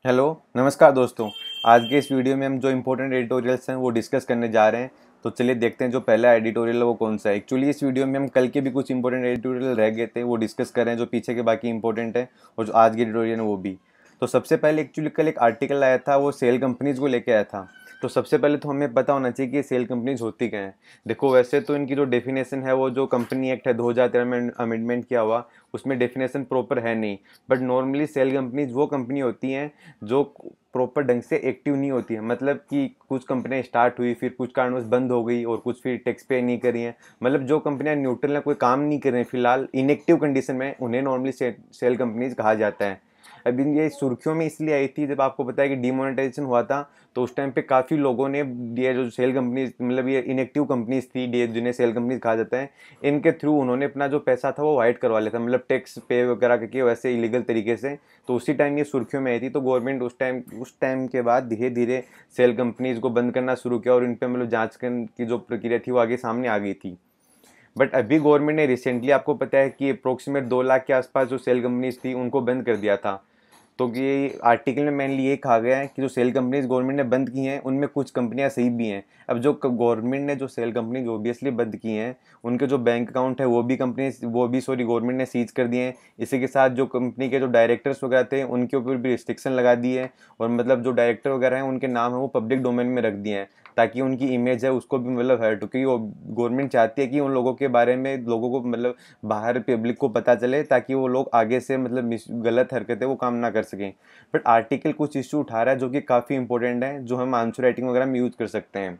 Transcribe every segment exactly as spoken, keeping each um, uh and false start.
Hello नमस्कार दोस्तों। आज के इस वीडियो में हम जो इम्पोर्टेंट एडिटोरियल्स हैं वो डिस्कस करने जा रहे हैं। तो चलिए देखते हैं जो पहला एडिटोरियल है वो कौन सा है। एक्चुअली इस वीडियो में हम कल के भी कुछ इंपॉर्टेंट एडिटोरियल रह गए थे वो डिस्कस कर रहे हैं, जो पीछे के बाकी इंपॉर्टेंट है और जो आज की एडिटोरियल है वो भी। तो सबसे पहले एक्चुअली कल एक आर्टिकल आया था, वो सेल कंपनीज को लेके आया था। तो सबसे पहले तो हमें पता होना चाहिए कि सेल कंपनीज होती क्या हैं। देखो वैसे तो इनकी जो डेफिनेशन है वो जो कंपनी एक्ट है दो हज़ार तेरह में अमेंडमेंट किया हुआ, उसमें डेफिनेशन प्रॉपर है नहीं। बट नॉर्मली सेल कंपनीज वो कंपनी होती हैं जो प्रॉपर ढंग से एक्टिव नहीं होती है। मतलब कि कुछ कंपनियां स्टार्ट हुई, फिर कुछ कारणवश बंद हो गई और कुछ फिर टैक्स पे नहीं करी हैं। मतलब जो कंपनियां न्यूट्रल है, कोई काम नहीं कर रहे हैं, फिलहाल इनएक्टिव कंडीशन में, उन्हें नॉर्मली से, सेल कंपनीज कहा जाता है। अभी ये सुर्खियों में इसलिए आई थी जब आपको पता है कि डिमोनेटाइजेशन हुआ था, तो उस टाइम पे काफ़ी लोगों ने ये जो सेल कंपनीज, मतलब ये इनएक्टिव कंपनीज थी जिन्हें सेल कंपनीज कहा जाता है, इनके थ्रू उन्होंने अपना जो पैसा था वो वाइट करवा लिया था, मतलब टैक्स पे वगैरह करके वैसे इलीगल तरीके से। तो उसी टाइम ये सुर्खियों में आई थी। तो गवर्नमेंट उस टाइम उस टाइम के बाद धीरे धीरे सेल कंपनीज को बंद करना शुरू किया और इन पे मतलब जांच की जो प्रक्रिया थी वो आगे सामने आ गई थी। बट अभी गवर्नमेंट ने रिसेंटली, आपको पता है कि अप्रोक्सीमेट दो लाख के आसपास जो सेल कंपनीज थी उनको बंद कर दिया था। तो ये आर्टिकल में मेनली ये कहा गया है कि जो सेल कंपनीज गवर्नमेंट ने बंद की हैं उनमें कुछ कंपनियां सही भी हैं। अब जो गवर्नमेंट ने जो सेल कंपनीज ऑब्वियसली बंद की हैं, उनके जो बैंक अकाउंट है वो भी कंपनी वो भी सॉरी गवर्नमेंट ने सीज कर दिए हैं। इसी के साथ जो कंपनी के जो डायरेक्टर्स वगैरह थे उनके ऊपर भी रिस्ट्रिक्शन लगा दी है, और मतलब जो डायरेक्टर वगैरह हैं उनके नाम है वो पब्लिक डोमेन में रख दिए हैं, ताकि उनकी इमेज है उसको भी मतलब हर्ट हो। क्योंकि वो गवर्नमेंट चाहती है कि उन लोगों के बारे में लोगों को मतलब बाहर पब्लिक को पता चले, ताकि वो लोग आगे से मतलब गलत हरकतें वो काम ना कर सकें। बट आर्टिकल कुछ इश्यू उठा रहा है जो कि काफ़ी इंपॉर्टेंट है, जो हम आंसर राइटिंग वगैरह में यूज़ कर सकते हैं।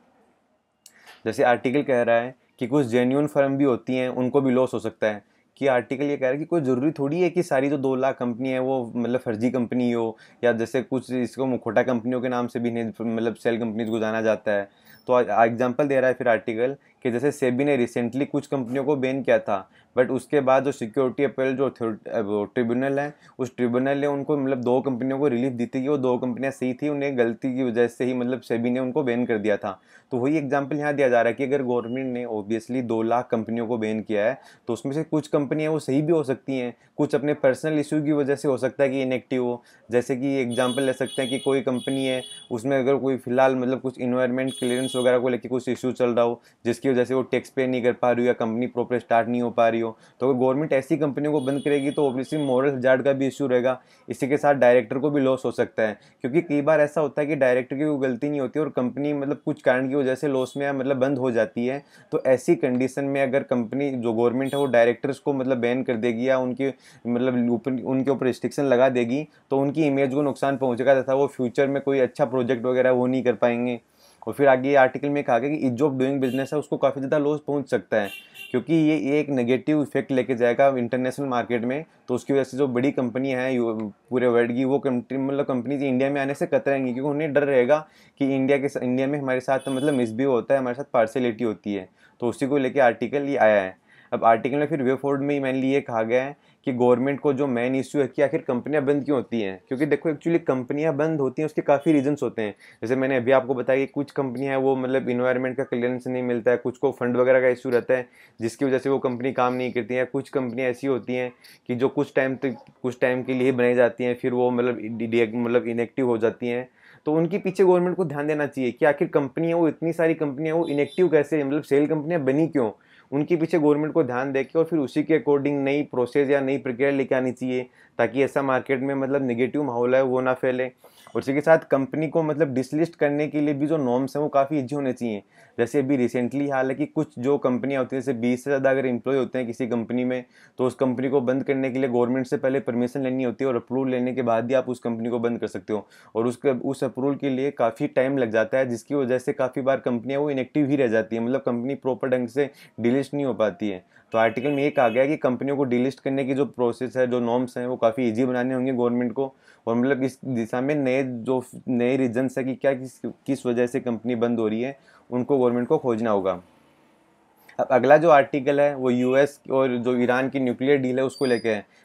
जैसे आर्टिकल कह रहा है कि कुछ जेन्यून फर्म भी होती हैं, उनको भी लॉस हो सकता है। कि आर्टिकल ये कह रहा है कि कोई ज़रूरी थोड़ी है कि सारी जो दो लाख कंपनी है वो मतलब फर्जी कंपनी हो, या जैसे कुछ इसको मुखोटा कंपनियों के नाम से भी नहीं मतलब सेल कंपनीज को जाना जाता है। तो एग्जांपल दे रहा है फिर आर्टिकल कि जैसे सेबी ने रिसेंटली कुछ कंपनियों को बैन किया था, बट उसके बाद जो सिक्योरिटी अपील जो ट्रिब्यूनल है, उस ट्रिब्यूनल ने उनको मतलब दो कंपनियों को रिलीफ दी थी कि वो दो कंपनियां सही थी, उन्हें गलती की वजह से ही मतलब सेबी ने उनको बैन कर दिया था। तो वही एग्जांपल यहाँ दिया जा रहा है कि अगर गवर्नमेंट ने ऑब्वियसली दो लाख कंपनियों को बैन किया है, तो उसमें से कुछ कंपनियां वो सही भी हो सकती हैं, कुछ अपने पर्सनल इशू की वजह से हो सकता है कि इनएक्टिव हो। जैसे कि एग्जांपल ले सकते हैं कि कोई कंपनी है, उसमें अगर कोई फिलहाल मतलब कुछ इन्वायरमेंट क्लियरेंस वगैरह को लेकर कुछ इशू चल रहा हो, जिसकी वजह से वो टैक्स पे नहीं कर पा रही हो या कंपनी प्रॉपर स्टार्ट नहीं हो पा रही हो, तो अगर गवर्नमेंट ऐसी कंपनियों को बंद करेगी तो ऑब्वियसली मॉरल हजार्ड का भी इशू रहेगा। इसी के साथ डायरेक्टर को भी लॉस हो सकता है, क्योंकि कई बार ऐसा होता है कि डायरेक्टर की कोई गलती नहीं होती और कंपनी मतलब कुछ कारण की वजह से लॉस में मतलब बंद हो जाती है। तो ऐसी कंडीशन में अगर कंपनी जो गवर्नमेंट है वो डायरेक्टर्स को मतलब बैन कर देगी या उनके मतलब ऊपर उनके ऊपर रिस्ट्रिक्शन लगा देगी, तो उनकी इमेज को नुकसान पहुंचेगा तथा वो फ्यूचर में कोई अच्छा प्रोजेक्ट वगैरह वो नहीं कर पाएंगे। और फिर आगे ये आर्टिकल में कहा गया कि इज ऑफ डूइंग बिजनेस है उसको काफ़ी ज़्यादा लॉस पहुंच सकता है, क्योंकि ये ये एक नेगेटिव इफेक्ट लेके जाएगा इंटरनेशनल मार्केट में। तो उसकी वजह से जो बड़ी कंपनियां हैं पूरे वर्ल्ड की, वो कंट्री मतलब कंपनीज इंडिया में आने से कतराएंगी, क्योंकि उन्हें डर रहेगा कि इंडिया के इंडिया में हमारे साथ मतलब मिसबिहेव होता है, हमारे साथ पार्सलिटी होती है। तो उसी को लेकर आर्टिकल ये आया है। अब आर्टिकल में फिर वे फोर्ड में मेनली ये कहा गया है कि गवर्नमेंट को जो मेन इश्यू है कि आखिर कंपनियां बंद क्यों होती हैं। क्योंकि देखो एक्चुअली कंपनियां बंद होती हैं उसके काफ़ी रीजंस होते हैं। जैसे मैंने अभी आपको बताया कि कुछ कंपनियां हैं वो मतलब इन्वायरमेंट का क्लियरेंस नहीं मिलता है, कुछ को फंड वगैरह का इशू रहता है जिसकी वजह से वो कंपनी काम नहीं करती है। कुछ कंपनियां ऐसी होती हैं कि जो कुछ टाइम तक कुछ टाइम के लिए बनाई जाती हैं, फिर वो मतलब मतलब इनएक्टिव हो जाती हैं। तो उनके पीछे गवर्नमेंट को ध्यान देना चाहिए कि आखिर कंपनियां वो इतनी सारी कंपनियां वो इनएक्टिव कैसे, मतलब सेल कंपनियां बनी क्यों। उनके पीछे गवर्नमेंट को ध्यान देके और फिर उसी के अकॉर्डिंग नई प्रोसेस या नई प्रक्रिया लेके आनी चाहिए, ताकि ऐसा मार्केट में मतलब नेगेटिव माहौल है वो ना फैले। और उसी के साथ कंपनी को मतलब डिसलिस्ट करने के लिए भी जो नॉर्म्स हैं वो काफ़ी ईजी होने चाहिए। जैसे अभी रिसेंटली हालांकि कुछ जो कंपनियां होती हैं, जैसे बीस से ज़्यादा अगर एम्प्लॉय होते हैं किसी कंपनी में, तो उस कंपनी को बंद करने के लिए गवर्नमेंट से पहले परमिशन लेनी होती है और अप्रूवल लेने के बाद ही आप उस कंपनी को बंद कर सकते हो। और उसके उस अप्रूवल के लिए काफ़ी टाइम लग जाता है, जिसकी वजह से काफ़ी बार कंपनियां वो इनएक्टिव ही रह जाती है, मतलब कंपनी प्रॉपर ढंग से डिलिस्ट नहीं हो पाती है। तो आर्टिकल में ये कहा गया कि कंपनियों को डिलिस्ट करने की जो प्रोसेस है, जो नॉर्म्स हैं, वो काफ़ी इजी बनाने होंगे गवर्नमेंट को। और मतलब इस दिशा में नए जो नए रीजंस है कि क्या किस किस वजह से कंपनी बंद हो रही है, उनको गवर्नमेंट को खोजना होगा। अब अगला जो आर्टिकल है वो यूएस और जो ईरान की न्यूक्लियर डील है उसको लेके है।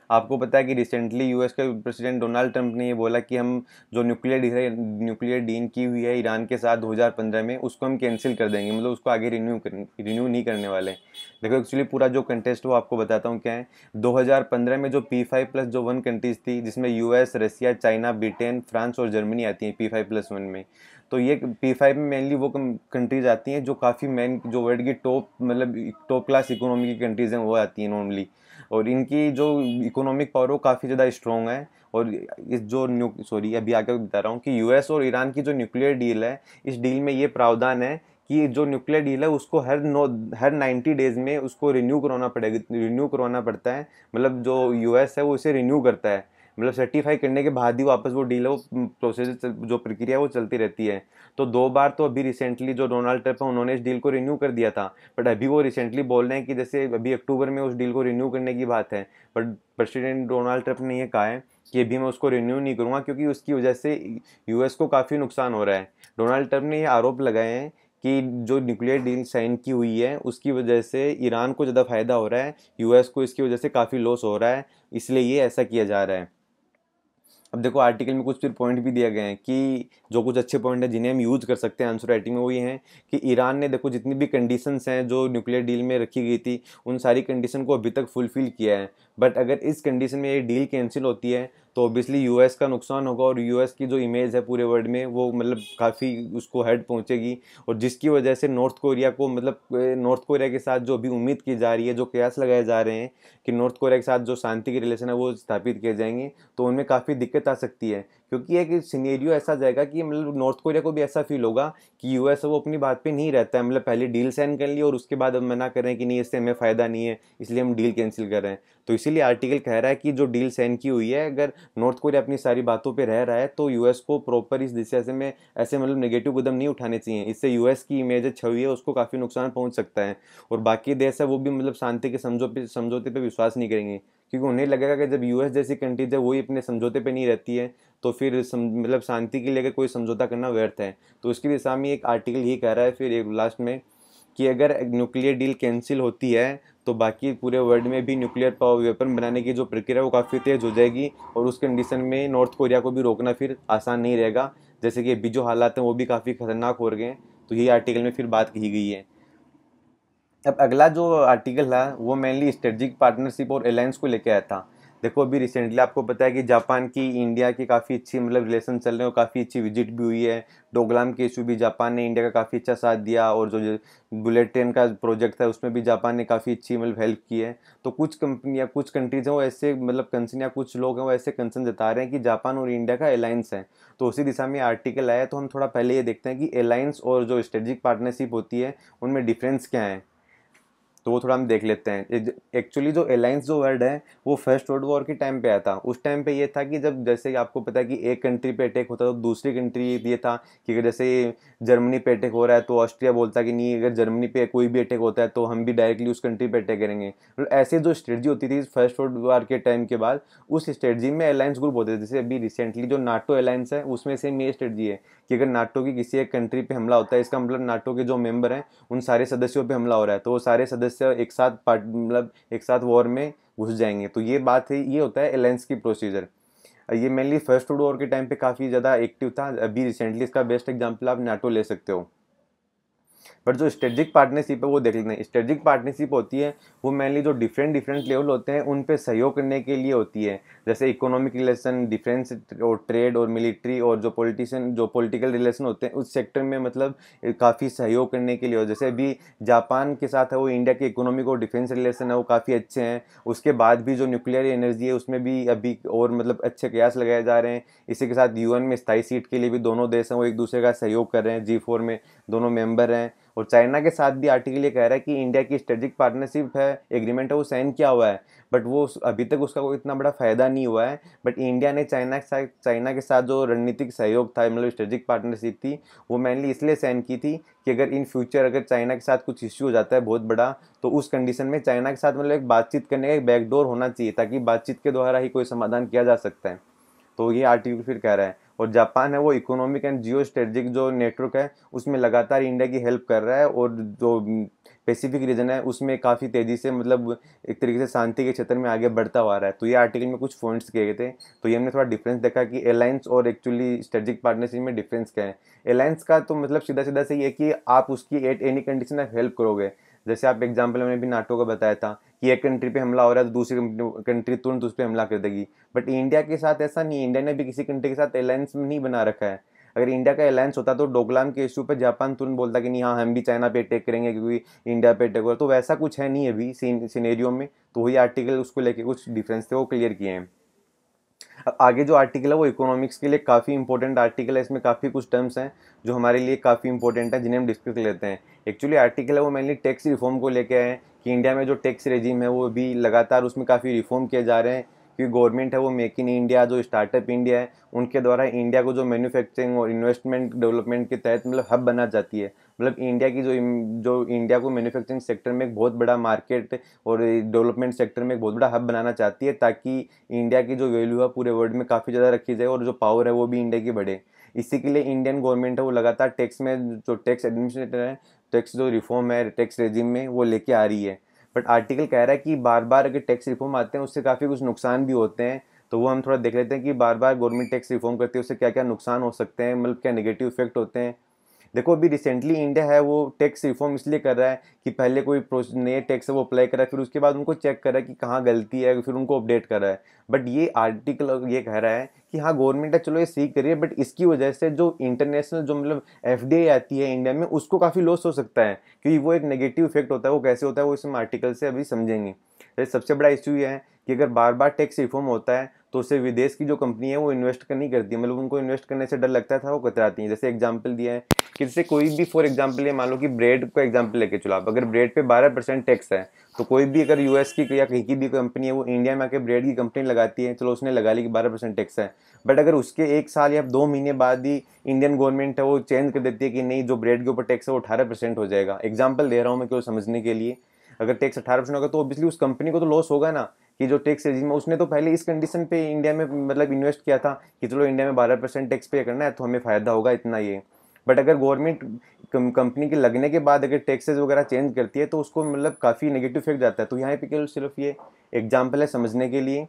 आपको पता है कि रिसेंटली यूएस के प्रेसिडेंट डोनाल्ड ट्रंप ने ये बोला कि हम जो न्यूक्लियर डील है न्यूक्लियर डील की हुई है ईरान के साथ दो हज़ार पंद्रह में, उसको हम कैंसिल कर देंगे, मतलब उसको आगे रिन्यू कर रिन्यू नहीं करने वाले। देखो एक्चुअली पूरा जो कंटेस्ट वो आपको बताता हूँ क्या है। दो हज़ार पंद्रह में जो पी फाइव प्लस जो वन कंट्रीज थी, जिसमें US, Russia, China, Britain, France और जर्मनी आती हैं पी फाइव प्लस वन में। तो ये पी फाइव में मेनली वो कंट्रीज आती हैं जो काफ़ी मेन जो वर्ल्ड की टॉप मतलब टॉप क्लास इकोनॉमी की कंट्रीज़ हैं वो आती हैं नॉर्मली। और इनकी जो इकोनॉमिक पावर वो काफ़ी ज़्यादा स्ट्रॉन्ग है। और इस जो न्यू सॉरी अभी आगे बता रहा हूँ कि यूएस और ईरान की जो न्यूक्लियर डील है, इस डील में ये प्रावधान है कि जो न्यूक्लियर डील है उसको हर नो हर नाइन्टी डेज में उसको रिन्यू करवाना पड़ेगा रिन्यू करवाना पड़ता है। मतलब जो यूएस है वो इसे रिन्यू करता है, मतलब सर्टिफाई करने के बाद ही वापस वो डील है वो प्रोसेस जो प्रक्रिया है वो चलती रहती है। तो दो बार तो अभी रिसेंटली जो डोनाल्ड ट्रंप है उन्होंने इस डील को रिन्यू कर दिया था, बट अभी वो रिसेंटली बोल रहे हैं कि जैसे अभी अक्टूबर में उस डील को रिन्यू करने की बात है, बट प्रेसिडेंट डोनाल्ड ट्रंप ने ये कहा है कि अभी मैं उसको रिन्यू नहीं करूँगा क्योंकि उसकी वजह से यूएस को काफ़ी नुकसान हो रहा है। डोनाल्ड ट्रंप ने ये आरोप लगाए हैं कि जो न्यूक्लियर डील साइन की हुई है उसकी वजह से ईरान को ज़्यादा फायदा हो रहा है, यूएस को इसकी वजह से काफ़ी लॉस हो रहा है, इसलिए ये ऐसा किया जा रहा है। अब देखो आर्टिकल में कुछ फिर पॉइंट भी दिए गए हैं कि जो कुछ अच्छे पॉइंट हैं जिन्हें हम यूज़ कर सकते हैं आंसर राइटिंग में, वो ये हैं कि ईरान ने देखो जितनी भी कंडीशंस हैं जो न्यूक्लियर डील में रखी गई थी उन सारी कंडीशन को अभी तक फुलफिल किया है। बट अगर इस कंडीशन में ये डील कैंसिल होती है तो ऑब्वियसली यूएस का नुकसान होगा और यूएस की जो इमेज है पूरे वर्ल्ड में वो मतलब काफ़ी उसको हेड पहुंचेगी। और जिसकी वजह से नॉर्थ कोरिया को मतलब नॉर्थ कोरिया के साथ जो भी उम्मीद की जा रही है, जो कयास लगाए जा रहे हैं कि नॉर्थ कोरिया के साथ जो शांति के रिलेशन है वो स्थापित किए जाएंगे, तो उनमें काफ़ी दिक्कत आ सकती है। क्योंकि एक सिनेरियो ऐसा जाएगा कि मतलब नॉर्थ कोरिया को भी ऐसा फील होगा कि यूएस वो अपनी बात पे नहीं रहता है, मतलब पहले डील साइन कर ली और उसके बाद अब मना कर रहे हैं कि नहीं इससे हमें फ़ायदा नहीं है इसलिए हम डील कैंसिल कर रहे हैं। तो इसीलिए आर्टिकल कह रहा है कि जो डील साइन की हुई है अगर नॉर्थ कोरिया अपनी सारी बातों पे रह रहा है तो यूएस को प्रॉपर इस दिशा से में ऐसे मतलब नेगेटिव कदम नहीं उठाने चाहिए, इससे यूएस की इमेज छवि है उसको काफ़ी नुकसान पहुंच सकता है। और बाकी देश है वो भी मतलब शांति के समझौते समझौते पे विश्वास नहीं करेंगे क्योंकि उन्हें लगेगा कि जब यूएस जैसी कंट्रीज है वही अपने समझौते पे नहीं रहती है तो फिर सम, मतलब शांति के लिए अगर कोई समझौता करना व्यर्थ है। तो उसकी दिशा में एक आर्टिकल यही कह रहा है फिर एक लास्ट में कि अगर न्यूक्लियर डील कैंसिल होती है तो बाकी पूरे वर्ल्ड में भी न्यूक्लियर पावर वेपन बनाने की जो प्रक्रिया है वो काफ़ी तेज हो जाएगी और उस कंडीशन में नॉर्थ कोरिया को भी रोकना फिर आसान नहीं रहेगा, जैसे कि अभी जो हालात हैं वो भी काफ़ी खतरनाक हो रहे हैं। तो यही आर्टिकल में फिर बात कही गई है। अब अगला जो आर्टिकल है वो मेनली स्ट्रेटेजिक पार्टनरशिप और अलायंस को लेकर आया था। देखो अभी रिसेंटली आपको पता है कि जापान की इंडिया की काफ़ी अच्छी मतलब रिलेशन चल रहे हैं और काफ़ी अच्छी विजिट भी हुई है। डोकलाम के इशू भी जापान ने इंडिया का काफ़ी अच्छा साथ दिया और जो बुलेट ट्रेन का प्रोजेक्ट था उसमें भी जापान ने काफ़ी अच्छी मतलब हेल्प की है। तो कुछ कंपनियां कुछ कंट्रीज हैं वो ऐसे मतलब कंसर्न या कुछ लोग हैं वो ऐसे कंसर्न जता रहे हैं कि जापान और इंडिया का अलायंस है। तो उसी दिशा में आर्टिकल आया, तो हम थोड़ा पहले ये देखते हैं कि अलायंस और जो स्ट्रेटेजिक पार्टनरशिप होती है उनमें डिफरेंस क्या है, तो वो थोड़ा हम देख लेते हैं। एक्चुअली जो अलायंस जो वर्ड है वो फर्स्ट वर्ल्ड वॉर के टाइम पे आया था। उस टाइम पे ये था कि जब जैसे आपको पता है कि एक कंट्री पे अटैक होता था तो दूसरी कंट्री ये था कि अगर जैसे जर्मनी पे अटैक हो रहा है तो ऑस्ट्रिया बोलता कि नहीं अगर जर्मनी पे कोई भी अटैक होता है तो हम भी डायरेक्टली उस कंट्री पे अटैक करेंगे। मतलब ऐसे जो स्ट्रेटजी होती थी फर्स्ट वर्ल्ड वॉर के टाइम के बाद उस स्ट्रेटजी में अलायंस ग्रुप होते थे। जैसे अभी रिसेंटली जो नाटो अलायंस है उसमें सेम ये स्ट्रेटजी है कि अगर नाटो की किसी एक कंट्री पे हमला होता है इसका मतलब नाटो के जो मेंबर हैं उन सारे सदस्यों पे हमला हो रहा है तो वो सारे सदस्य एक साथ पार्ट मतलब एक साथ वॉर में घुस जाएंगे। तो ये बात है, ये होता है अलायंस की प्रोसीजर। ये मेनली फर्स्ट वर्ल्ड वॉर के टाइम पे काफ़ी ज़्यादा एक्टिव था। अभी रिसेंटली इसका बेस्ट एग्जाम्पल आप नाटो ले सकते हो। बट जो स्ट्रेटेजिक पार्टनरशिप है वो देख लेते हैं। स्ट्रेटेजिक पार्टनरशिप होती है वो मेनली जो डिफरेंट डिफरेंट लेवल होते हैं उन पे सहयोग करने के लिए होती है। जैसे इकोनॉमिक रिलेशन, डिफेंस और ट्रेड और मिलिट्री और जो पॉलिटिशियन जो पॉलिटिकल रिलेशन होते हैं उस सेक्टर में मतलब काफ़ी सहयोग करने के लिए हो। जैसे अभी जापान के साथ है वो इंडिया के इकोनॉमिक और डिफेंस रिलेशन है वो काफ़ी अच्छे हैं। उसके बाद भी जो न्यूक्लियर एनर्जी है उसमें भी अभी और मतलब अच्छे कयास लगाए जा रहे हैं। इसी के साथ यूएन में स्थायी सीट के लिए भी दोनों देश हैं वो एक दूसरे का सहयोग कर रहे हैं, जी फोर में दोनों मेंबर हैं। और चाइना के साथ भी आर्टिकल ये कह रहा है कि इंडिया की स्ट्रेटेजिक पार्टनरशिप है एग्रीमेंट है वो साइन किया हुआ है, बट वो अभी तक उसका कोई इतना बड़ा फायदा नहीं हुआ है। बट इंडिया ने चाइना के साथ चाइना के साथ जो रणनीतिक सहयोग था मतलब स्ट्रेटेजिक पार्टनरशिप थी वो मेनली इसलिए साइन की थी कि अगर इन फ्यूचर अगर चाइना के साथ कुछ इश्यू हो जाता है बहुत बड़ा तो उस कंडीशन में चाइना के साथ मतलब एक बातचीत करने का एक बैकडोर होना चाहिए ताकि बातचीत के द्वारा ही कोई समाधान किया जा सकता है। तो ये आर्टिकल फिर कह रहा है। और जापान है वो इकोनॉमिक एंड जियो स्ट्रेटेजिक जो नेटवर्क है उसमें लगातार इंडिया की हेल्प कर रहा है, और जो पैसिफिक रीजन है उसमें काफ़ी तेज़ी से मतलब एक तरीके से शांति के क्षेत्र में आगे बढ़ता हुआ आ रहा है। तो ये आर्टिकल में कुछ पॉइंट्स किए गए थे, तो ये हमने थोड़ा डिफरेंस देखा कि अलायंस और एक्चुअली स्ट्रेटेजिक पार्टनरशिप में डिफरेंस क्या है। अलायंस का तो मतलब सीधा सीधा से ये है कि आप उसकी एट एनी कंडीशन आप हेल्प करोगे। जैसे आप एग्जाम्पल मैंने भी नाटो का बताया था कि एक कंट्री पे हमला हो रहा है तो दूसरी कंट्री तुरंत उस पर हमला कर देगी, बट इंडिया के साथ ऐसा नहीं है। इंडिया ने भी किसी कंट्री के साथ अलायंस नहीं बना रखा है। अगर इंडिया का अलायंस होता तो डोकलाम के इशू पे जापान तुरंत बोलता कि नहीं हाँ हम भी चाइना पे अटैक करेंगे क्योंकि इंडिया पे अटैक हो रहा, तो वैसा कुछ है नहीं अभी सिनेरियो में। तो वही आर्टिकल उसको लेके कुछ डिफरेंस थे वो क्लियर किए हैं। अब आगे जो आर्टिकल है वो इकोनॉमिक्स के लिए काफ़ी इंपॉर्टेंट आर्टिकल है, इसमें काफ़ी कुछ टर्म्स हैं जो हमारे लिए काफ़ी इंपॉर्टेंट है जिन्हें हम डिस्कस कर लेते हैं। एक्चुअली आर्टिकल है वो मेनली टैक्स रिफॉर्म को लेके आए हैं कि इंडिया में जो टैक्स रेजिम है वो भी लगातार उसमें काफ़ी रिफॉर्म किए जा रहे हैं, क्योंकि गवर्नमेंट है वो मेक इन इंडिया जो स्टार्टअप इंडिया है उनके द्वारा इंडिया को जो मैन्युफैक्चरिंग और इन्वेस्टमेंट डेवलपमेंट के तहत मतलब हब बना जाती है। मतलब इंडिया की जो जो इंडिया को मैन्युफैक्चरिंग सेक्टर में एक बहुत बड़ा मार्केट और डेवलपमेंट सेक्टर में एक बहुत बड़ा हब बनाना चाहती है, ताकि इंडिया की जो वैल्यू है पूरे वर्ल्ड में काफ़ी ज़्यादा रखी जाए और जो पावर है वो भी इंडिया की बढ़े। इसी के लिए इंडियन गवर्नमेंट है वो लगातार टैक्स में जो टैक्स एडमिनिस्ट्रेटर है, टैक्स जो रिफॉर्म है टैक्स रेजिम में वो लेके आ रही है। बट आर्टिकल कह रहा है कि बार बार अगर टैक्स रिफॉर्म आते हैं उससे काफ़ी कुछ नुकसान भी होते हैं। तो वो हम थोड़ा देख लेते हैं कि बार बार गवर्नमेंट टैक्स रिफॉर्म करती है उससे क्या क्या नुकसान हो सकते हैं, मतलब क्या नेगेटिव इफेक्ट होते हैं। देखो अभी रिसेंटली इंडिया है वो टैक्स रिफॉर्म इसलिए कर रहा है कि पहले कोई नए टैक्स है वो अप्लाई कर रहा है, फिर उसके बाद उनको चेक कर रहा है कि कहाँ गलती है, फिर उनको अपडेट कर रहा है। बट ये आर्टिकल ये कह रहा है कि हाँ गवर्नमेंट है चलो ये सीख करिए, बट इसकी वजह से जो इंटरनेशनल जो मतलब एफडीआई आती है इंडिया में उसको काफ़ी लॉस हो सकता है, क्योंकि वो एक नेगेटिव इफेक्ट होता है। वो कैसे होता है वो इस आर्टिकल से अभी समझेंगे। तो सबसे बड़ा इशू ये है कि अगर बार बार टैक्स रिफॉर्म होता है तो उससे विदेश की जो कंपनी है वो इन्वेस्ट कर नहीं करती है, मतलब उनको इन्वेस्ट करने से डर लगता था, वो कतराती हैं। जैसे एग्जांपल दिया है कि जैसे कोई भी फॉर एग्जांपल ये मान लो कि ब्रेड को एग्जांपल लेके चलो आप, अगर ब्रेड पे बारह परसेंट टैक्स है तो कोई भी अगर यूएस की या कहीं की भी कंपनी है वो इंडिया में आके ब्रेड की कंपनी लगाती है, चलो उसने लगा ली कि बारह परसेंट टैक्स है, बट अगर उसके एक साल या दो महीने बाद ही इंडियन गवर्नमेंट है वो चेंज कर देती है कि नहीं जो ब्रेड के ऊपर टैक्स है वो अठारह परसेंट हो जाएगा। एग्जाम्पल दे रहा हूँ मैं केवल समझने के लिए। अगर टैक्स अठारह परसेंट होगा तो ऑब्वियसली उस कंपनी को तो लॉस होगा ना, कि जो टैक्स रेजिम है उसने तो पहले इस कंडीशन पे इंडिया में मतलब इन्वेस्ट किया था कि चलो इंडिया में बारह परसेंट टैक्स पे करना है तो हमें फायदा होगा इतना ये। बट अगर गवर्नमेंट कंपनी के लगने के बाद अगर टैक्सेस वगैरह चेंज करती है तो उसको मतलब काफ़ी नेगेटिव इफेक्ट जाता है। तो यहाँ पे केवल सिर्फ ये एग्जाम्पल है समझने के लिए।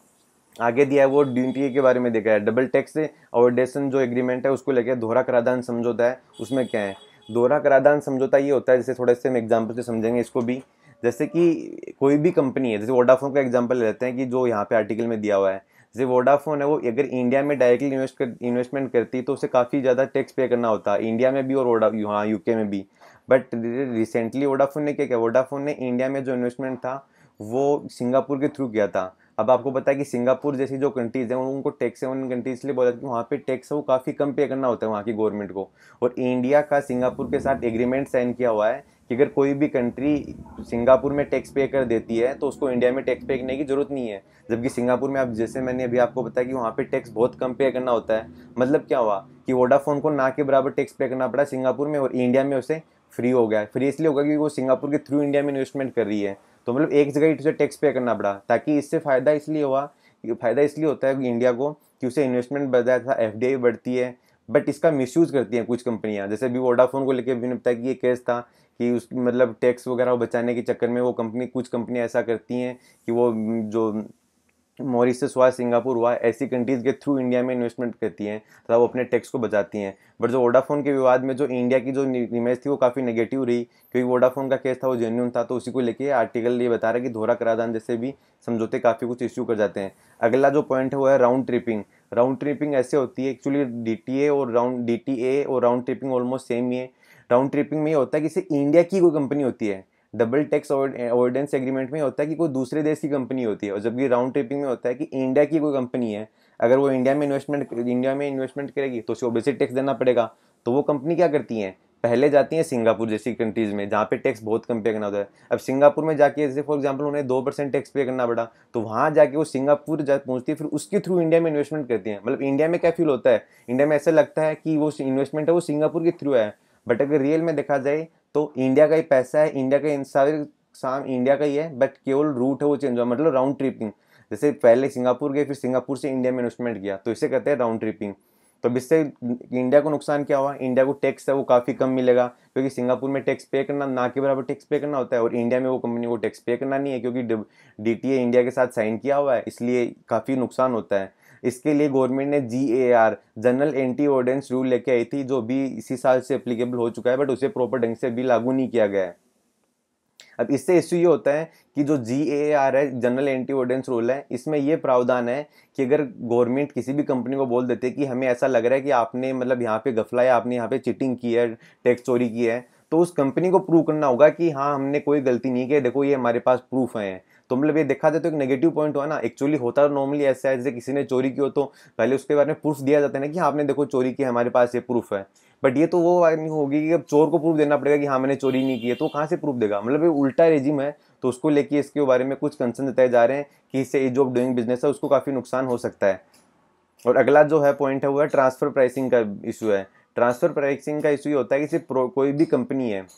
आगे दिया है वो ड्यूटी के बारे में देखा है, डबल टैक्स अवॉइडेशन जो एग्रीमेंट है उसको लेकर दोहरा कराधान समझौता है। उसमें क्या है दोहरा कराधान समझौता ये होता है, जैसे थोड़े से हम एग्जाम्पल से समझेंगे इसको भी। जैसे कि कोई भी कंपनी है, जैसे वोडाफोन का एग्जाम्पल लेते हैं कि जो यहाँ पे आर्टिकल में दिया हुआ है, जैसे वोडाफोन है वो अगर इंडिया में डायरेक्टली इन्वेस्ट कर इन्वेस्टमेंट करती तो उसे काफ़ी ज़्यादा टैक्स पे करना होता है इंडिया में भी और वोडा यहाँ यूके में भी। बट रिसेंटली वोडाफोन ने क्या किया, वोडाफोन ने इंडिया में जो इन्वेस्टमेंट था वो सिंगापुर के थ्रू किया था। अब आपको पता है कि सिंगापुर जैसी जो कंट्रीज हैं उनको टैक्स सेवन कंट्रीज इसलिए बोला कि वहाँ पे टैक्स है वो काफ़ी कम पे करना होता है वहाँ की गवर्नमेंट को। और इंडिया का सिंगापुर के साथ एग्रीमेंट साइन किया हुआ है कि अगर कोई भी कंट्री सिंगापुर में टैक्स पे कर देती है तो उसको इंडिया में टैक्स पे करने की जरूरत नहीं है। जबकि सिंगापुर में आप जैसे मैंने अभी आपको बताया कि वहाँ पे टैक्स बहुत कम पे करना होता है। मतलब क्या हुआ कि वोडाफोन को ना के बराबर टैक्स पे करना पड़ा सिंगापुर में, और इंडिया में उसे फ्री हो गया। फ्री इसलिए होगा क्योंकि वो सिंगापुर के थ्रू इंडिया में इन्वेस्टमेंट कर रही है। तो मतलब एक जगह ही उसे टैक्स पे करना पड़ा, ताकि इससे फायदा इसलिए हुआ, फायदा इसलिए होता है इंडिया को कि उसे इन्वेस्टमेंट बढ़ता था, एफडीआई बढ़ती है। बट इसका मिसयूज करती हैं कुछ कंपनियां, जैसे अभी वोडाफोन को लेकर भी बताया कि ये केस था कि उस मतलब टैक्स वगैरह बचाने के चक्कर में वो कंपनी कुछ कंपनियां ऐसा करती हैं कि वो जो मॉरिशस हुआ, सिंगापुर हुआ, ऐसी कंट्रीज के थ्रू इंडिया में इन्वेस्टमेंट करती हैं तथा वो अपने टैक्स को बचाती हैं। बट जो वोडाफोन के विवाद में जो इंडिया की जो इमेज थी वो काफ़ी नेगेटिव रही, क्योंकि वोडाफोन का केस था वो जेन्युइन था। तो उसी को लेके आर्टिकल ये बता रहा है कि दोहरा कराधान जैसे भी समझौते काफ़ी कुछ इश्यू कर जाते हैं। अगला जो पॉइंट है वो है राउंड ट्रिपिंग। राउंड ट्रिपिंग ऐसे होती है एक्चुअली डीटीए और राउंड डीटीए और राउंड ट्रिपिंग ऑलमोस्ट सेम ही है। राउंड ट्रिपिंग में ये होता है कि जैसे इंडिया की कोई कंपनी होती है, डबल टैक्स अवॉइडेंस एग्रीमेंट में होता है कि कोई दूसरे देश की कंपनी होती है, और जबकि राउंड ट्रिपिंग में होता है कि इंडिया की कोई कंपनी है, अगर वो इंडिया में इन्वेस्टमेंट इंडिया में इन्वेस्टमेंट करेगी तो उसे ओबियसली टैक्स देना पड़ेगा। तो वो कंपनी क्या करती हैं, पहले जाती हैं सिंगापुर जैसी कंट्रीज में जहाँ पे टैक्स बहुत कम पे करना होता है। अब सिंगापुर में जाके जैसे फॉर एग्जांपल उन्हें दो परसेंट टैक्स पे करना पड़ा, तो वहाँ जाके वो सिंगापुर जा पहुँचती है, फिर उसके थ्रू इंडिया में इन्वेस्टमेंट करती है। मतलब इंडिया में क्या फील होता है, इंडिया में ऐसा लगता है कि वो इन्वेस्टमेंट है वो सिंगापुर के थ्रू है, बट अगर रियल में देखा जाए तो इंडिया का ही पैसा है, इंडिया का सारे साम इंडिया का ही है, बट केवल रूट है वो चेंज हुआ। मतलब राउंड ट्रिपिंग, जैसे पहले सिंगापुर गए फिर सिंगापुर से इंडिया में इन्वेस्टमेंट किया, तो इसे कहते हैं राउंड ट्रिपिंग। तो अब इससे इंडिया को नुकसान क्या हुआ, इंडिया को टैक्स है वो काफ़ी कम मिलेगा, क्योंकि सिंगापुर में टैक्स पे करना ना के बराबर टैक्स पे करना होता है, और इंडिया में वो कंपनी को टैक्स पे करना नहीं है, क्योंकि डी टी ए इंडिया के साथ साइन किया हुआ है, इसलिए काफ़ी नुकसान होता है। इसके लिए गवर्नमेंट ने G A R general anti avoidance rule लेके आई थी, जो भी इसी साल से एप्लीकेबल हो चुका है, बट उसे प्रॉपर ढंग से भी लागू नहीं किया गया है। अब इससे इश्यू ये होता है कि जो जी ए आर है, जनरल एंटी ऑर्डेंस रूल है, इसमें ये प्रावधान है कि अगर गवर्नमेंट किसी भी कंपनी को बोल देते कि हमें ऐसा लग रहा है कि आपने मतलब यहाँ पे गफला है, आपने यहाँ पे चीटिंग की है, टैक्स चोरी की है, तो उस कंपनी को प्रूव करना होगा कि हाँ हमने कोई गलती नहीं की, देखो ये हमारे पास प्रूफ है। तो मतलब ये देखा जाए तो एक नेगेटिव पॉइंट हुआ ना। एक्चुअली होता नॉर्मली ऐसा है, जैसे किसी ने चोरी की हो तो पहले उसके बारे में प्रूफ दिया जाता है ना कि हाँ आपने देखो चोरी की, हमारे पास ये प्रूफ है। बट ये तो वो बात नहीं होगी कि अब चोर को प्रूफ देना पड़ेगा कि हाँ मैंने चोरी नहीं की है, तो कहाँ से प्रूफ देगा। मतलब ये उल्टा रेजिम है। तो उसको लेके इसके बारे में कुछ कंसर्न जताए जा रहे हैं कि इससे ईज ऑफ डूइंग बिजनेस है उसको काफ़ी नुकसान हो सकता है। और अगला जो है पॉइंट है वो है ट्रांसफर प्राइसिंग का इशू है। ट्रांसफर प्राइसिंग का इशू ये होता है कि सिर्फ कोई भी कंपनी है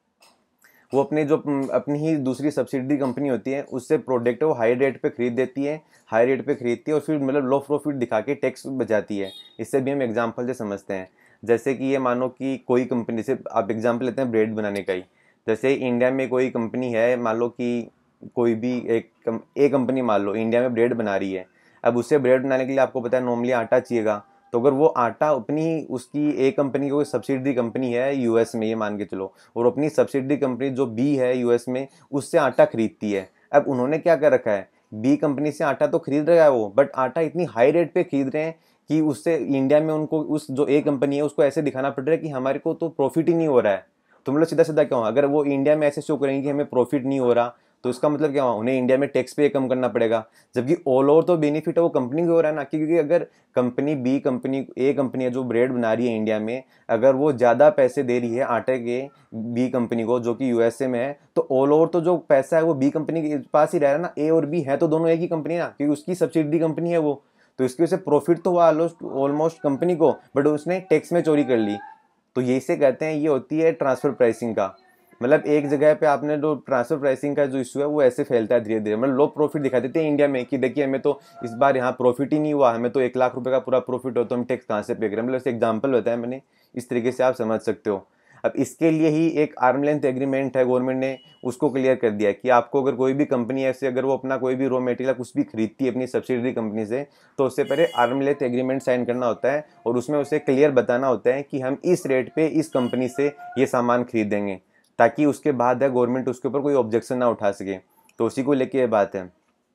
वो अपने जो अपनी ही दूसरी सब्सिडरी कंपनी होती है उससे प्रोडक्ट वो हाई रेट पे खरीद देती है, हाई रेट पे खरीदती है और फिर मतलब लो प्रॉफिट दिखा के टैक्स बचाती है। इससे भी हम एग्जांपल से समझते हैं। जैसे कि ये मानो कि कोई कंपनी से आप एग्जांपल लेते हैं ब्रेड बनाने का ही। जैसे इंडिया में कोई कंपनी है, मान लो कि कोई भी एक कम, एक कंपनी मान लो इंडिया में ब्रेड बना रही है। अब उसे ब्रेड बनाने के लिए आपको पता है नॉर्मली आटा चाहिएगा। तो अगर वो आटा अपनी उसकी एक कंपनी की कोई सब्सिडरी कंपनी है यूएस में, ये मान के चलो, और अपनी सब्सिडरी कंपनी जो बी है यूएस में उससे आटा खरीदती है। अब उन्होंने क्या कर रखा है, बी कंपनी से आटा तो खरीद रहा है वो, बट आटा इतनी हाई रेट पे खरीद रहे हैं कि उससे इंडिया में उनको उस जो ए कंपनी है उसको ऐसे दिखाना पड़ रहा है कि हमारे को तो प्रॉफिट ही नहीं हो रहा है। तो मतलब सीधा सीधा क्या हुआ, अगर वो इंडिया में ऐसे शो करेंगे कि हमें प्रॉफिट नहीं हो रहा, तो इसका मतलब क्या हुआ, उन्हें इंडिया में टैक्स पे कम करना पड़ेगा। जबकि ऑल ओवर तो बेनिफिट है वो कंपनी को हो रहा है ना, क्योंकि अगर company B company A company है जो ब्रेड बना रही है इंडिया में, अगर वो ज़्यादा पैसे दे रही है आटे के बी कंपनी को जो कि यूएसए में है, तो ऑल ओवर तो जो पैसा है वो बी कंपनी के पास ही रह रहा है ना। ए और बी है तो दोनों एक ही कंपनी है ना, क्योंकि उसकी सब्सिडरी कंपनी है वो। तो इसकी वजह से प्रॉफिट तो हुआ ऑलमोस्ट कंपनी को, बट उसने टैक्स में चोरी कर ली। तो ये से कहते हैं ये होती है ट्रांसफर प्राइसिंग का। मतलब एक जगह पे आपने जो ट्रांसफर प्राइसिंग का जो इशू है वो ऐसे फैलता है धीरे धीरे। मतलब लो प्रॉफिट दिखा देते हैं इंडिया में कि देखिए हमें तो इस बार यहाँ प्रॉफिट ही नहीं हुआ, हमें तो एक लाख रुपए का पूरा प्रॉफिट हो, तो हम टैक्स कहाँ से पे करें। मतलब ऐसे एग्जाम्पल बताया मैंने, इस तरीके से आप समझ सकते हो। अब इसके लिए ही एक आर्म लेंथ एग्रीमेंट है, गवर्नमेंट ने उसको क्लियर कर दिया कि आपको अगर कोई भी कंपनी ऐसे अगर वो अपना कोई भी रॉ मटेरियल कुछ भी खरीदती है अपनी सब्सिडरी कंपनी से, तो उससे पहले आर्म लेंथ एग्रीमेंट साइन करना होता है और उसमें उसे क्लियर बताना होता है कि हम इस रेट पे इस कंपनी से ये सामान खरीदेंगे, ताकि उसके बाद है गवर्नमेंट उसके ऊपर कोई ऑब्जेक्शन ना उठा सके। तो उसी को लेके ये बात है।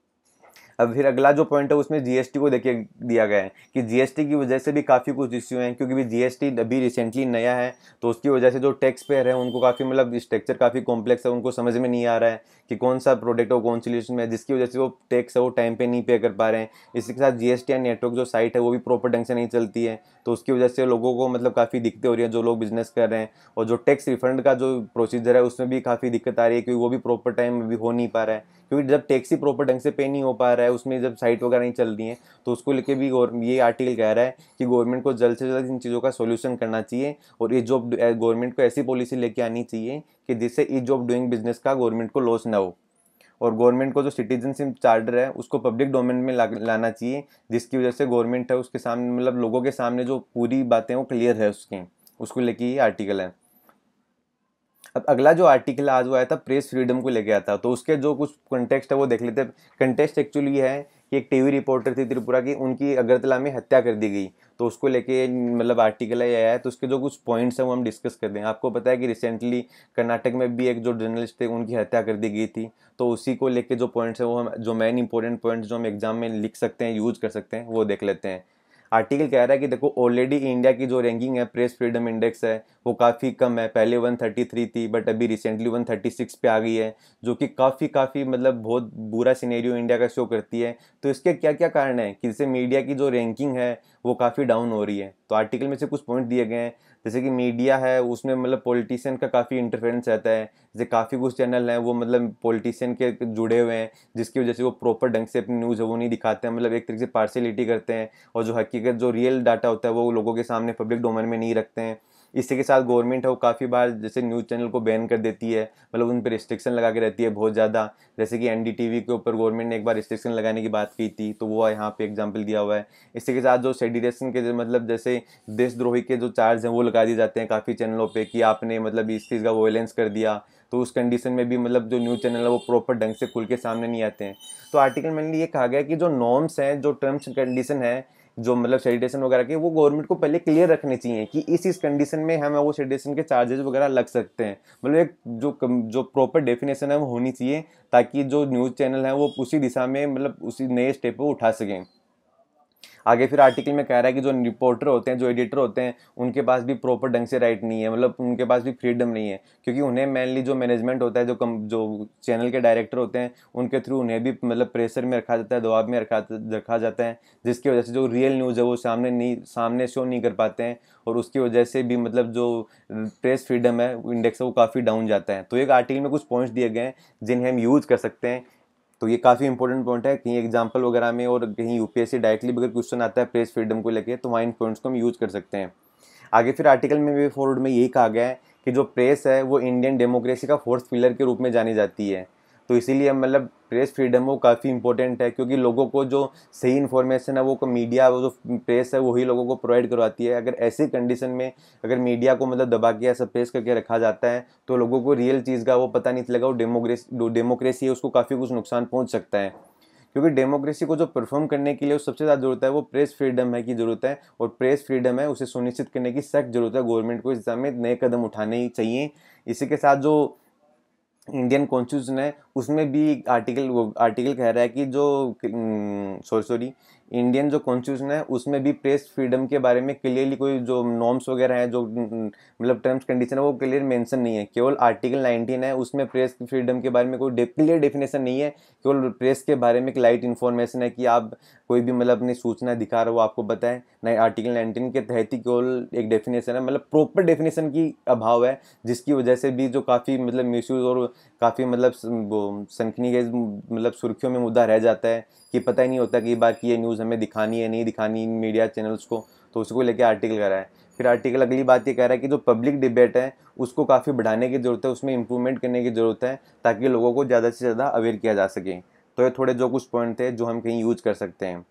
अब फिर अगला जो पॉइंट है उसमें जीएसटी को देखिए दिया गया है कि जीएसटी की वजह से भी काफ़ी कुछ इश्यू हैं, क्योंकि भी जीएसटी अभी रिसेंटली नया है, तो उसकी वजह से जो टैक्स पेयर है उनको काफ़ी मतलब स्ट्रक्चर काफ़ी कॉम्प्लेक्स है, उनको समझ में नहीं आ रहा है कि कौन सा प्रोडक्ट हो कौन सी लिस्ट में है, जिसकी वजह से वो टैक्स है वो टाइम पे नहीं पे कर पा रहे हैं। इसी के साथ जीएसटी नेटवर्क जो साइट है वो भी प्रॉपर ढंग से नहीं चलती है, तो उसकी वजह से लोगों को मतलब काफ़ी दिक्कतें हो रही है जो लोग बिजनेस कर रहे हैं। और जो टैक्स रिफंड का जो प्रोसीजर है उसमें भी काफ़ी दिक्कत आ रही है, क्योंकि वो भी प्रॉपर टाइम में भी हो नहीं पा रहा है, क्योंकि जब टैक्स ही प्रॉपर ढंग से पे नहीं हो पा रहा है उसमें, जब साइट वगैरह नहीं चल रही है, तो उसको लेके भी ये आर्टिकल कह रहा है कि गवर्नमेंट को जल्द से जल्द इन चीज़ों का सोल्यूशन करना चाहिए। और ये जॉब गवर्नमेंट को ऐसी पॉलिसी लेके आनी चाहिए कि जिससे ईज ऑफ डूइंग बिजनेस का गवर्नमेंट को लॉस ना हो। और गवर्नमेंट को जो सिटीजनशिप चार्टर है उसको पब्लिक डोमेन में ला, लाना चाहिए, जिसकी वजह से गवर्नमेंट है उसके सामने मतलब लोगों के सामने जो पूरी बातें वो क्लियर है उसकी, उसको लेके ये आर्टिकल है। अब अगला जो आर्टिकल आज वो आया था प्रेस फ्रीडम को लेके आता, तो उसके जो कुछ कंटेक्स्ट है वो देख लेते हैं। कंटेक्स्ट एक्चुअली ये है कि एक टीवी रिपोर्टर थी त्रिपुरा की, उनकी अगरतला में हत्या कर दी गई, तो उसको लेके मतलब आर्टिकल है आया है। तो उसके जो कुछ पॉइंट्स हैं वो हम डिस्कस कर दें। आपको पता है कि रिसेंटली कर्नाटक में भी एक जो जर्नलिस्ट थे उनकी हत्या कर दी गई थी, तो उसी को लेके जो पॉइंट्स हैं वो हम जो मेन इंपॉर्टेंट पॉइंट्स जो हम एग्जाम में लिख सकते हैं यूज कर सकते हैं वो देख लेते हैं। आर्टिकल कह रहा है कि देखो ऑलरेडी इंडिया की जो रैंकिंग है प्रेस फ्रीडम इंडेक्स है वो काफ़ी कम है, पहले एक सौ तैंतीस थी बट अभी रिसेंटली एक सौ छत्तीस पे आ गई है, जो कि काफ़ी काफ़ी मतलब बहुत बुरा सिनेरियो इंडिया का शो करती है। तो इसके क्या क्या कारण है कि जैसे मीडिया की जो रैंकिंग है वो काफ़ी डाउन हो रही है। तो आर्टिकल में से कुछ पॉइंट दिए गए हैं, जैसे कि मीडिया है उसमें मतलब पॉलिटिशियन का काफ़ी इंटरफेरेंस रहता है। जैसे काफ़ी कुछ चैनल हैं वो मतलब पॉलिटिशियन के जुड़े हुए हैं, जिसकी वजह से वो प्रॉपर ढंग से अपनी न्यूज़ है वो नहीं दिखाते हैं, मतलब एक तरीके से पार्शियलिटी करते हैं, और जो हकीकत जो रियल डाटा होता है वो लोगों के सामने पब्लिक डोमेन में नहीं रखते हैं। इसी के साथ गवर्नमेंट है वो काफ़ी बार जैसे न्यूज़ चैनल को बैन कर देती है, मतलब उन पर रिस्ट्रिक्शन लगा के रहती है बहुत ज़्यादा। जैसे कि एनडीटीवी के ऊपर गवर्नमेंट ने एक बार रिस्ट्रिक्शन लगाने की बात की थी, तो वो यहाँ पे एग्जांपल दिया हुआ है। इसी के साथ जो सेडिटेशन के मतलब जैसे देशद्रोही के जो चार्ज हैं वो लगा दिए जाते हैं काफ़ी चैनलों पे कि आपने मतलब इस चीज़ का वॉयलेंस कर दिया, तो उस कंडीशन में भी मतलब जो न्यूज़ चैनल है वो प्रॉपर ढंग से खुल के सामने नहीं आते हैं। तो आर्टिकल में ये कहा गया कि जो नॉर्म्स हैं, जो टर्म्स एंड कंडीशन है, जो मतलब सेडिटेशन वगैरह के, वो गवर्नमेंट को पहले क्लियर रखने चाहिए कि इस इस कंडीशन में हमें वो सेडिटेशन के चार्जेस वगैरह लग सकते हैं। मतलब एक जो कम, जो प्रॉपर डेफिनेशन है वो होनी चाहिए, ताकि जो न्यूज़ चैनल है वो उसी दिशा में मतलब उसी नए स्टेप को उठा सकें। आगे फिर आर्टिकल में कह रहा है कि जो रिपोर्टर होते हैं, जो एडिटर होते हैं, उनके पास भी प्रॉपर ढंग से राइट नहीं है, मतलब उनके पास भी फ्रीडम नहीं है, क्योंकि उन्हें मेनली जो मैनेजमेंट होता है, जो कम जो चैनल के डायरेक्टर होते हैं, उनके थ्रू उन्हें भी मतलब प्रेशर में रखा जाता है, दबाव में रखा रखा जाता है, जिसकी वजह से जो रियल न्यूज़ है वो सामने नहीं सामने शो नहीं कर पाते हैं, और उसकी वजह से भी मतलब जो प्रेस फ्रीडम है इंडेक्स है वो काफ़ी डाउन जाता है। तो एक आर्टिकल में कुछ पॉइंट्स दिए गए हैं जिन्हें हम यूज़ कर सकते हैं। तो ये काफ़ी इंपॉर्टेंट पॉइंट है, कहीं एग्जाम्पल वगैरह में और कहीं यूपीएससी डायरेक्टली अगर क्वेश्चन आता है प्रेस फ्रीडम को लेके, तो वहाँ इन पॉइंट्स को हम यूज़ कर सकते हैं। आगे फिर आर्टिकल में वे फॉरवर्ड में यही कहा गया है कि जो प्रेस है वो इंडियन डेमोक्रेसी का फोर्थ पिलर के रूप में जानी जाती है। तो इसीलिए मतलब प्रेस फ्रीडम वो काफ़ी इंपॉर्टेंट है, क्योंकि लोगों को जो सही इन्फॉर्मेशन है वो मीडिया, वो जो प्रेस है वही लोगों को प्रोवाइड करवाती है। अगर ऐसी कंडीशन में अगर मीडिया को मतलब दबा के या सप्रेस करके रखा जाता है, तो लोगों को रियल चीज़ का वो पता नहीं चलेगा, वो डेमोक्रेसी डेमोक्रेसी है उसको काफ़ी कुछ नुकसान पहुँच सकता है। क्योंकि डेमोक्रेसी को जो परफॉर्म करने के लिए सबसे ज़्यादा जरूरत है वो प्रेस फ्रीडम है की ज़रूरत है, और प्रेस फ्रीडम है उसे सुनिश्चित करने की सख्त जरूरत है। गवर्नमेंट को इस दिशा में नए कदम उठाने ही चाहिए। इसी के साथ जो इंडियन कॉन्स्टिट्यूशन है उसमें भी आर्टिकल वो आर्टिकल कह रहा है कि जो सॉरी सॉरी इंडियन जो कॉन्स्टिट्यूशन है उसमें भी प्रेस फ्रीडम के बारे में क्लियरली कोई जो नॉर्म्स वगैरह हैं, जो मतलब टर्म्स कंडीशन है वो क्लियर मेंशन नहीं है। केवल आर्टिकल नाइनटीन है, उसमें प्रेस फ्रीडम के बारे में कोई क्लियर डेफिनेशन नहीं है। केवल प्रेस के बारे में एक लाइट इन्फॉर्मेशन है कि आप कोई भी मतलब अपनी सूचना दिखा रहे हो आपको बताएं। नहीं, आर्टिकल नाइनटीन के तहत ही केवल एक डेफिनेशन है, मतलब प्रॉपर डेफिनेशन की अभाव है, जिसकी वजह से भी जो काफ़ी मतलब मिसयूज और काफ़ी मतलब वो सनसनीखेज मतलब सुर्खियों में मुद्दा रह जाता है कि पता ही नहीं होता कि बाकी ये न्यूज़ हमें दिखानी है नहीं दिखानी मीडिया चैनल्स को। तो उसको लेके आर्टिकल कर रहा है। फिर आर्टिकल अगली बात ये कह रहा है कि जो पब्लिक डिबेट है उसको काफ़ी बढ़ाने की ज़रूरत है, उसमें इम्प्रूवमेंट करने की ज़रूरत है, ताकि लोगों को ज़्यादा से ज़्यादा अवेयर किया जा सके। तो ये थोड़े जो कुछ पॉइंट थे जो हम कहीं यूज कर सकते हैं।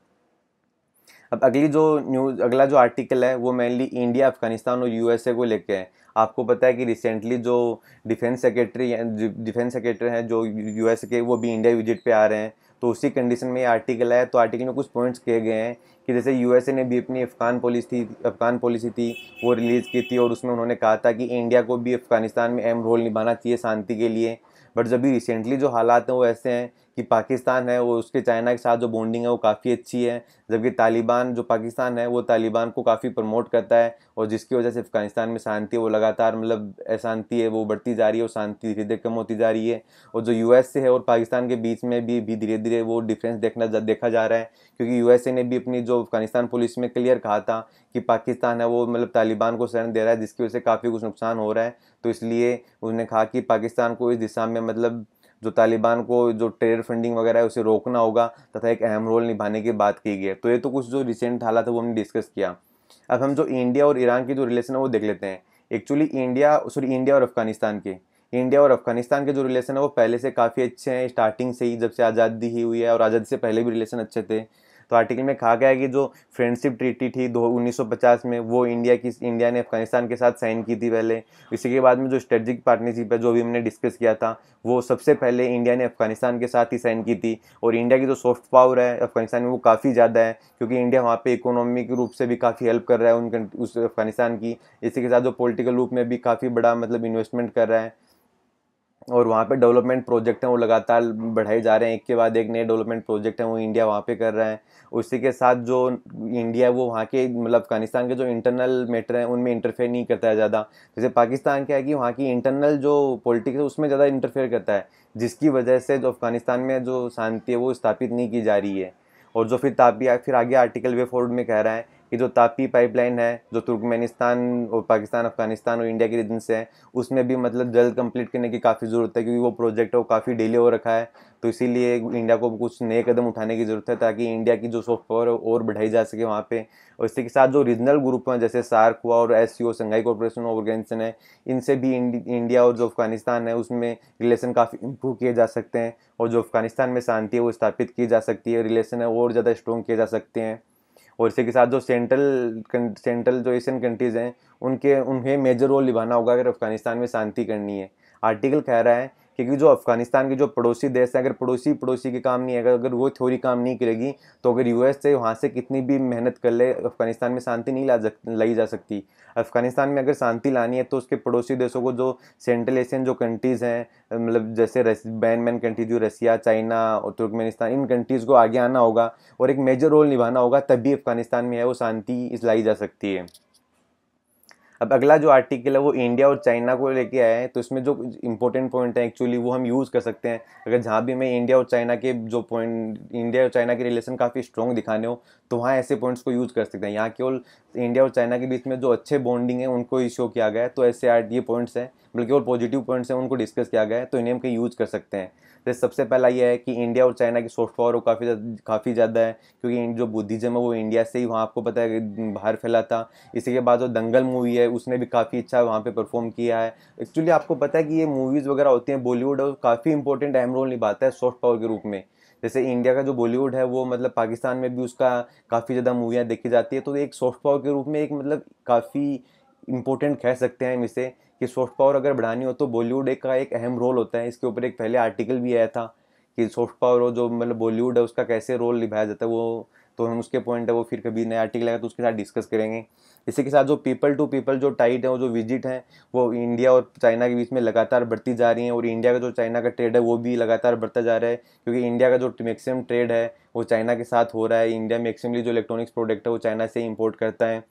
अब अगली जो न्यूज़ अगला जो आर्टिकल है वो मेनली इंडिया, अफगानिस्तान और यूएसए को लेके है। आपको पता है कि रिसेंटली जो डिफेंस सेक्रेटरी डिफेंस सेक्रेटरी हैं जो यूएस के, वो भी इंडिया विजिट पे आ रहे हैं। तो उसी कंडीशन में ये आर्टिकल है। तो आर्टिकल में कुछ पॉइंट्स किए गए हैं कि जैसे यूएसए ने भी अपनी अफगान पॉलिसी थी अफगान पॉलिसी थी वो रिलीज़ की थी, और उसमें उन्होंने कहा था कि इंडिया को भी अफगानिस्तान में अहम रोल निभाना चाहिए शांति के लिए। बट जब भी रिसेंटली जो हालात हैं वो ऐसे हैं कि पाकिस्तान है वो उसके चाइना के साथ जो बॉन्डिंग है वो काफ़ी अच्छी है, जबकि तालिबान जो पाकिस्तान है वो तालिबान को काफ़ी प्रमोट करता है, और जिसकी वजह से अफगानिस्तान में शांति है वो लगातार मतलब अशांति है वो बढ़ती जा रही है और शांति धीरे धीरे कम होती जा रही है। और जो यूएस से है और पाकिस्तान के बीच में भी भी धीरे धीरे वो डिफरेंस देखना जा, देखा जा रहा है, क्योंकि यूएसए ने भी अपनी जो अफगानिस्तान पुलिस में क्लियर कहा था कि पाकिस्तान है वो मतलब तालिबान को शरण दे रहा है, जिसकी वजह से काफ़ी कुछ नुकसान हो रहा है। तो इसलिए उन्होंने कहा कि पाकिस्तान को इस दिशा में मतलब जो तालिबान को जो टेरर फंडिंग वगैरह है उसे रोकना होगा, तथा एक अहम रोल निभाने की बात की गई है। तो ये तो कुछ जो रिसेंट हालात है वो हमने डिस्कस किया। अब हम जो इंडिया और ईरान की जो रिलेशन है वो देख लेते हैं। एक्चुअली इंडिया सॉरी इंडिया और अफगानिस्तान के इंडिया और अफगानिस्तान के जो रिलेशन है वो पहले से काफ़ी अच्छे हैं, स्टार्टिंग से ही, जब से आज़ादी ही हुई है, और आज़ादी से पहले भी रिलेशन अच्छे थे। तो आर्टिकल में कहा गया है कि जो फ्रेंडशिप ट्रीटी थी दो उन्नीस सौ पचास में वो इंडिया की इंडिया ने अफगानिस्तान के साथ साइन की थी पहले। इसी के बाद में जो स्ट्रेटजिक पार्टनरशिप है जो भी हमने डिस्कस किया था वो सबसे पहले इंडिया ने अफगानिस्तान के साथ ही साइन की थी। और इंडिया की जो सॉफ्ट पावर है अफगानिस्तान में वो काफ़ी ज़्यादा है, क्योंकि इंडिया वहाँ पे इकोनॉमिक रूप से भी काफ़ी हेल्प कर रहा है उन उस अफगानिस्तान की। इसी के साथ जो पॉलिटिकल रूप में भी काफ़ी बड़ा मतलब इन्वेस्टमेंट कर रहा है, और वहाँ पे डेवलपमेंट प्रोजेक्ट हैं वो लगातार बढ़ाए जा रहे हैं, एक के बाद एक नए डेवलपमेंट प्रोजेक्ट हैं वो इंडिया वहाँ पे कर रहा है। उसी के साथ जो इंडिया है वो वहाँ के मतलब अफगानिस्तान के जो इंटरनल मैटर हैं उनमें इंटरफेयर नहीं करता है ज़्यादा। जैसे पाकिस्तान क्या है कि वहाँ की इंटरनल जो पॉलिटिक्स है उसमें ज़्यादा इंटरफेयर करता है, जिसकी वजह से जो अफगानिस्तान में जो शांति है वो स्थापित नहीं की जा रही है। और जो फिर ताबिया फिर आगे आर्टिकल वे फोर्ड में कह रहा है कि जो तापी पाइपलाइन है जो तुर्कमेनिस्तान और पाकिस्तान, अफगानिस्तान और इंडिया के रीजन से है, उसमें भी मतलब जल्द कंप्लीट करने की काफ़ी ज़रूरत है, क्योंकि वो प्रोजेक्ट है वो काफ़ी डिले हो रखा है। तो इसीलिए इंडिया को कुछ नए कदम उठाने की ज़रूरत है ताकि इंडिया की जो सॉफ्ट पावर है और बढ़ाई जा सके वहाँ पे। और इसी के साथ जो रीजनल ग्रुप हैं जैसे सार्क हुआ और S C O Shanghai cooperation organisation है, इनसे भी इंडिया और जो अफगानिस्तान है उसमें रिलेशन काफ़ी इम्प्रूव किए जा सकते हैं, और जो अफगानिस्तान में शांति है वो स्थापित की जा सकती है, रिलेशन है और ज़्यादा स्ट्रॉन्ग किए जा सकते हैं। और इसी के साथ जो सेंट्रल सेंट्रल जो एशियन कंट्रीज़ हैं उनके उन्हें मेजर रोल निभाना होगा अगर अफगानिस्तान में शांति करनी है। आर्टिकल कह रहा है क्योंकि जो अफगानिस्तान के जो पड़ोसी देश है, अगर पड़ोसी पड़ोसी के काम नहीं है, अगर वो थ्योरी काम नहीं करेगी, तो अगर यूएस से वहाँ से कितनी भी मेहनत कर ले अफगानिस्तान में शांति नहीं ला लाई जा सकती। अफगानिस्तान में अगर शांति लानी है तो उसके पड़ोसी देशों को, जो सेंट्रल एशियन जो कंट्रीज़ हैं, मतलब जैसे बैन मैन कंट्री जो रसिया, चाइना और तुर्कमेनिस्तान, इन कंट्रीज़ को आगे आना होगा और एक मेजर रोल निभाना होगा, तभी अफगानिस्तान में है वो शांति लाई जा सकती है। अब अगला जो आर्टिकल है वो इंडिया और चाइना को लेके आया है, तो इसमें जो इंपॉर्टेंट पॉइंट है एक्चुअली वो हम यूज़ कर सकते हैं। अगर जहाँ भी हमें इंडिया और चाइना के जो पॉइंट, इंडिया और चाइना के रिलेशन काफ़ी स्ट्रॉन्ग दिखाने हो, तो वहाँ ऐसे पॉइंट्स को यूज़ कर सकते हैं। यहाँ केवल इंडिया और चाइना के बीच में जो अच्छे बॉन्डिंग है उनको ही शो किया गया है, तो ऐसे ये पॉइंट्स हैं, बल्कि और पॉजिटिव पॉइंट्स हैं उनको डिस्कस किया गया है, तो इन्हें हम कहीं यूज़ कर सकते हैं। जैसे सबसे पहला ये है कि इंडिया और चाइना की सॉफ्ट पावर वो काफ़ी काफ़ी ज़्यादा है, क्योंकि जो बुद्धिज़्म है वो इंडिया से ही वहाँ आपको पता है बाहर फैला था। इसी के बाद जो दंगल मूवी है उसने भी काफ़ी अच्छा वहाँ पे परफॉर्म किया है। एक्चुअली आपको पता है कि ये मूवीज़ वगैरह होती हैं, बॉलीवुड है काफ़ी इंपॉर्टेंट अहम रोल निभाता है सॉफ्ट पावर के रूप में। जैसे इंडिया का जो बॉलीवुड है वो मतलब पाकिस्तान में भी उसका काफ़ी ज़्यादा मूवियाँ देखी जाती है, तो एक सॉफ्ट पावर के रूप में एक मतलब काफ़ी इंपॉर्टेंट कह सकते हैं हम इसे, कि सॉफ्ट पावर अगर बढ़ानी हो तो बॉलीवुड एक का एक अहम रोल होता है। इसके ऊपर एक पहले आर्टिकल भी आया था कि सॉफ्ट पावर हो जो मतलब बॉलीवुड है उसका कैसे रोल निभाया जाता है, वो तो हम उसके पॉइंट है वो फिर कभी नया आर्टिकल आएगा तो उसके साथ डिस्कस करेंगे। इसी के साथ जो पीपल टू पीपल जो टाइट है वो जो विजिट है वो इंडिया और चाइना के बीच में लगातार बढ़ती जा रही है, और इंडिया का जो चाइना का ट्रेड है वो भी लगातार बढ़ता जा रहा है, क्योंकि इंडिया का जो मैक्सिमम ट्रेड है वो चाइना के साथ हो रहा है। इंडिया मैक्सिमली जो इलेक्ट्रॉनिक्स प्रोडक्ट है वो चाइना से इंपोर्ट करता है।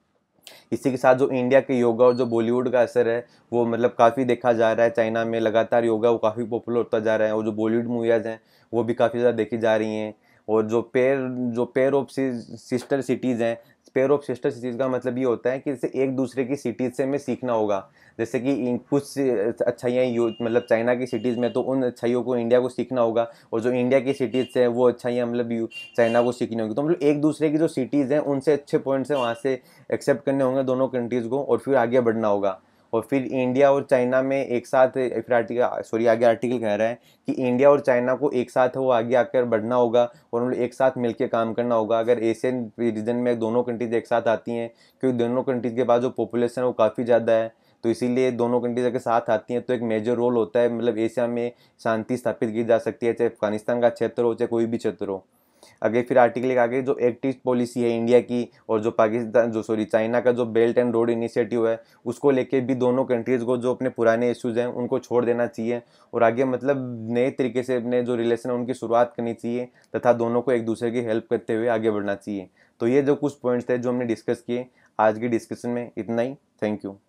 इसी के साथ जो इंडिया के योगा और जो बॉलीवुड का असर है वो मतलब काफ़ी देखा जा रहा है चाइना में, लगातार योगा वो काफ़ी पॉपुलर होता जा रहा है, और जो बॉलीवुड मूवीज़ हैं वो भी काफ़ी ज़्यादा देखी जा रही हैं। और जो पेयर जो पेयर ऑफ सिस्टर सिटीज़ हैं, पेयर ऑफ सिस्टर सिटीज़ का मतलब ये होता है कि जैसे एक दूसरे की सिटीज़ से हमें सीखना होगा। जैसे कि इन कुछ अच्छाइयाँ यू मतलब चाइना की सिटीज़ में, तो उन अच्छाइयों को इंडिया को सीखना होगा, और जो इंडिया की सिटीज़ से वो अच्छाइयाँ मतलब यू चाइना को सीखनी होगी। तो मतलब एक दूसरे की जो सिटीज़ हैं उनसे अच्छे पॉइंट्स हैं वहाँ से एक्सेप्ट करने होंगे दोनों कंट्रीज़ को, और फिर आगे बढ़ना होगा। और फिर इंडिया और चाइना में एक साथ, फिर आर्टिकल सॉरी आगे आर्टिकल कह रहा है कि इंडिया और चाइना को एक साथ है वो आगे आकर बढ़ना होगा, और उन लोग एक साथ मिलकर काम करना होगा। अगर एशियन रीजन में दोनों कंट्रीज एक साथ आती हैं, क्योंकि दोनों कंट्रीज के पास जो पॉपुलेशन है वो काफ़ी ज़्यादा है, तो इसीलिए दोनों कंट्रीज अगर साथ आती हैं तो एक मेजर रोल होता है, मतलब एशिया में शांति स्थापित की जा सकती है, चाहे अफगानिस्तान का क्षेत्र हो चाहे कोई भी क्षेत्र हो। आगे फिर आर्टिकल एक आगे जो एक्ट ईस्ट पॉलिसी है इंडिया की, और जो पाकिस्तान जो सॉरी चाइना का जो बेल्ट एंड रोड इनिशिएटिव है उसको लेके भी दोनों कंट्रीज़ को जो अपने पुराने इश्यूज हैं उनको छोड़ देना चाहिए, और आगे मतलब नए तरीके से अपने जो रिलेशन है उनकी शुरुआत करनी चाहिए, तथा दोनों को एक दूसरे की हेल्प करते हुए आगे बढ़ना चाहिए। तो ये जो कुछ पॉइंट्स थे जो हमने डिस्कस किए आज की डिस्कशन में, इतना ही। Thank you.